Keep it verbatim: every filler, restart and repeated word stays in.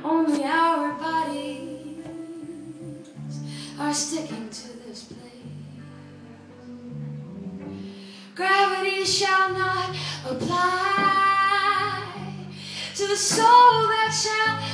Only our bodies are sticking to this place. Gravity shall not apply to the soul that shall